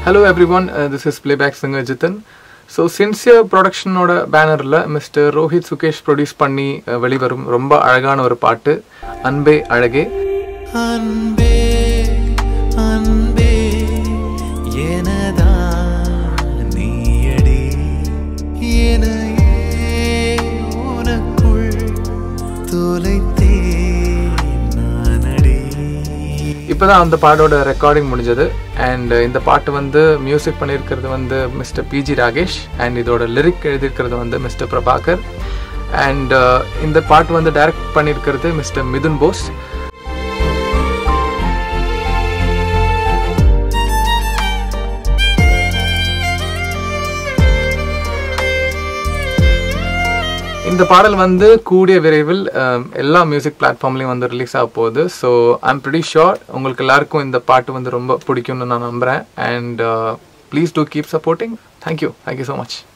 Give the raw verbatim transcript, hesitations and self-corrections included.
Hello everyone, uh, this is playback singer Jithin. So Sincere Production oda banner la Mister Rohit Sukesh produce panni uh, velivarum romba alagana oru paattu Anbe Azhake. Anbe Anbe yenada neeyadi yenaye unakkul tholaithe naanadi. இப்போதான் அந்த பாட்டோட recording முடிஞ்சது and இந்த பாட்டு வந்து music பண்ணியிருக்கிறது வந்து mister PG Rakesh and இதோட லிரிக் எழுதியிருக்கிறது வந்து மிஸ்டர் பிரபாகர் அண்ட் இந்த பாட்டு வந்து டைரக்ட் பண்ணியிருக்கிறது மிஸ்டர் மிதுன் போஸ். இந்த பாடல் வந்து கூடிய விரைவில் எல்லா மியூசிக் பிளாட்ஃபார்ம்லையும் வந்து ரிலீஸ் ஆக போகுது. ஸோ ஐம் ப்ரிட்டி ஷுர் உங்களுக்கு எல்லாருக்கும் இந்த பாட்டு வந்து ரொம்ப பிடிக்கும்னு நான் நம்புகிறேன். And please do keep supporting. Thank you thank you so much.